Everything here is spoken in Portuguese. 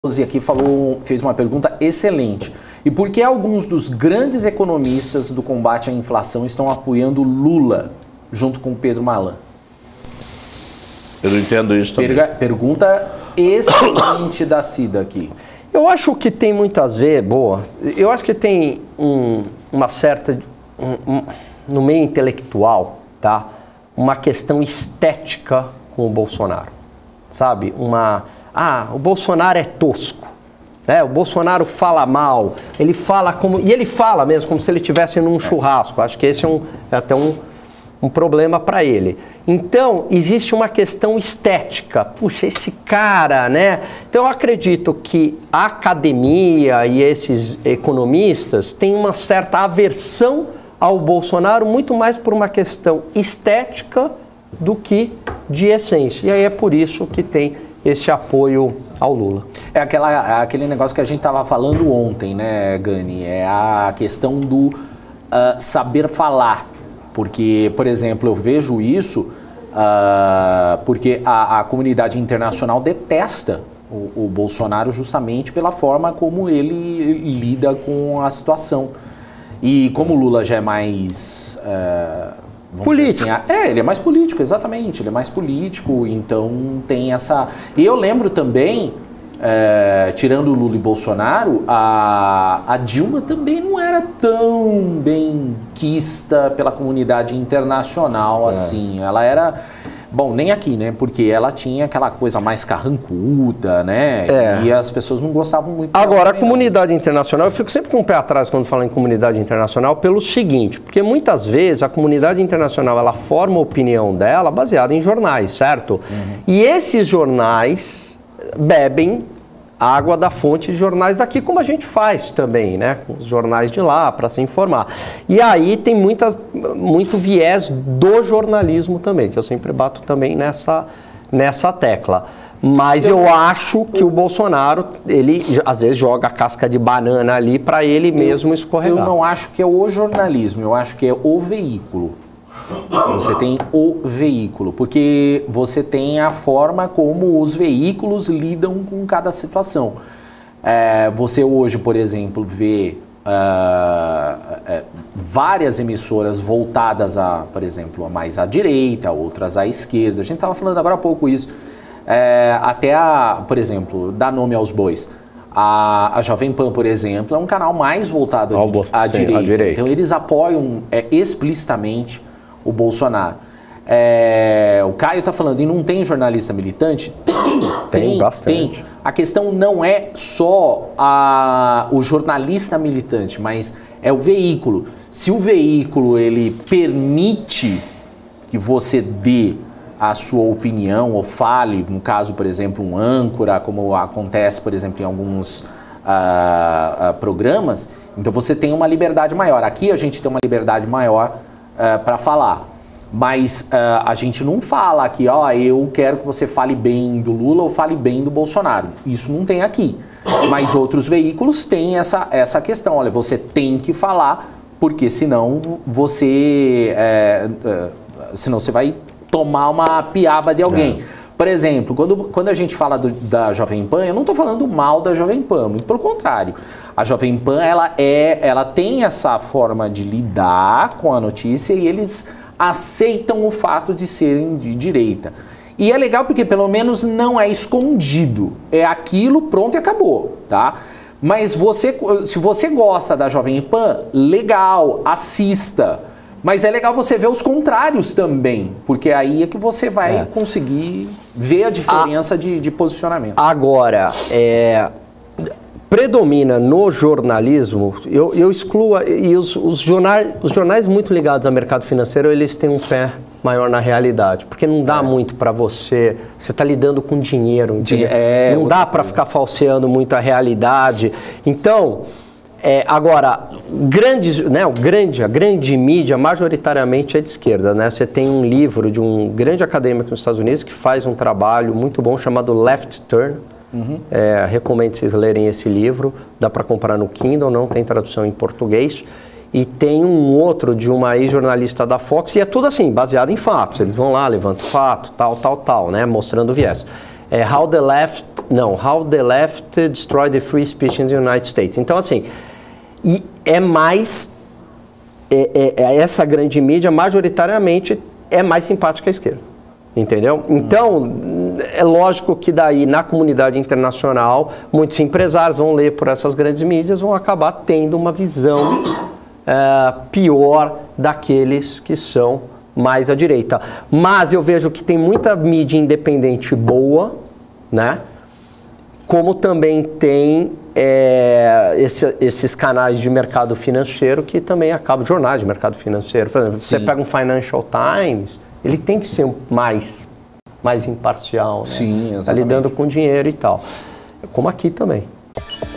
Aqui fez uma pergunta excelente. E por que alguns dos grandes economistas do combate à inflação estão apoiando Lula junto com Pedro Malan? Eu não entendo isso também. Pergunta excelente da Cida aqui. Eu acho que tem muitas vezes, eu acho que tem uma certa, no meio intelectual, tá? Uma questão estética com o Bolsonaro, sabe? O Bolsonaro é tosco, né? O Bolsonaro fala mal, ele fala e ele fala mesmo como se ele estivesse num churrasco. Acho que esse é até um problema para ele. Então, existe uma questão estética. Puxa, esse cara, né? Então, eu acredito que a academia e esses economistas têm uma certa aversão ao Bolsonaro, muito mais por uma questão estética do que de essência. E aí é por isso que tem esse apoio ao Lula. É aquele negócio que a gente estava falando ontem, né, Gani? É a questão do saber falar. Porque, por exemplo, eu vejo isso porque a comunidade internacional detesta o Bolsonaro justamente pela forma como ele lida com a situação. E como o Lula já é mais... político. Assim, ele é mais político, exatamente. Ele é mais político, então tem essa... E eu lembro também, tirando o Lula e Bolsonaro, a Dilma também não era tão bem quista pela comunidade internacional, assim. Ela era... Bom, nem aqui, né? Porque ela tinha aquela coisa mais carrancuda, né? E as pessoas não gostavam muito. Agora, a comunidade internacional, eu fico sempre com o pé atrás quando falo em comunidade internacional, pelo seguinte, porque muitas vezes a comunidade internacional, ela forma a opinião dela baseada em jornais, certo? Uhum. E esses jornais bebem água da fonte de jornais daqui, como a gente faz também, né? Com os jornais de lá, para se informar. E aí tem muito viés do jornalismo também, que eu sempre bato também nessa tecla. Mas eu acho que o Bolsonaro, ele às vezes joga a casca de banana ali para ele mesmo escorregar. Eu não acho que é o jornalismo, eu acho que é o veículo. Você tem o veículo, porque você tem a forma como os veículos lidam com cada situação. Você hoje, por exemplo, vê várias emissoras voltadas a, por exemplo, mais à direita, outras à esquerda. A gente estava falando agora há pouco isso. Até, por exemplo, dar nome aos bois. A Jovem Pan, por exemplo, é um canal mais voltado à direita. Então, eles apoiam explicitamente o Bolsonaro. O Caio está falando, e não tem jornalista militante? Tem bastante. Tem. A questão não é só o jornalista militante, mas é o veículo. Se o veículo ele permite que você dê a sua opinião ou fale, no caso, por exemplo, um âncora, como acontece, por exemplo, em alguns programas, então você tem uma liberdade maior. Aqui a gente tem uma liberdade maior para falar, mas a gente não fala aqui, eu quero que você fale bem do Lula ou fale bem do Bolsonaro. Isso não tem aqui. Mas outros veículos têm essa questão. Olha, você tem que falar, porque senão você vai tomar uma piaba de alguém. Por exemplo, quando a gente fala da Jovem Pan, eu não estou falando mal da Jovem Pan, muito pelo contrário. A Jovem Pan, ela tem essa forma de lidar com a notícia e eles aceitam o fato de serem de direita. E é legal porque pelo menos não é escondido. É aquilo, pronto e acabou, tá? Mas se você gosta da Jovem Pan, legal, assista. Mas é legal você ver os contrários também, porque aí é que você vai conseguir ver a diferença de posicionamento. Agora, predomina no jornalismo, eu excluo, e os jornais muito ligados ao mercado financeiro, eles têm um pé maior na realidade, porque não dá muito para você está lidando com dinheiro, não dá para ficar falseando muito a realidade. Então... agora, a grande mídia majoritariamente é de esquerda, né? Você tem um livro de um grande acadêmico nos Estados Unidos que faz um trabalho muito bom chamado Left Turn. Recomendo vocês lerem esse livro, dá para comprar no Kindle, não tem tradução em português. E tem um outro de uma ex-jornalista da Fox, e é tudo assim, baseado em fatos. Eles vão lá, levantam fato, tal, né? Mostrando o viés. How the Left Não, How the Left Destroyed the Free Speech in the United States. Então, assim, e é mais... essa grande mídia, majoritariamente, é mais simpática à esquerda. Entendeu? Então, é lógico que daí, na comunidade internacional, muitos empresários vão ler por essas grandes mídias, vão acabar tendo uma visão pior daqueles que são mais à direita. Mas eu vejo que tem muita mídia independente boa, né? Como também tem esses canais de mercado financeiro que também acabam, jornais de mercado financeiro. Por exemplo, você pega um Financial Times, ele tem que ser mais imparcial, né? Sim, exatamente. Tá lidando com dinheiro e tal. Como aqui também.